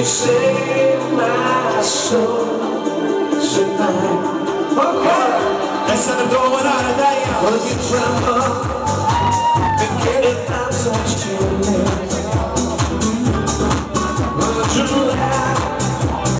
save my soul tonight. Okay, let's set the door without a day. When you tremble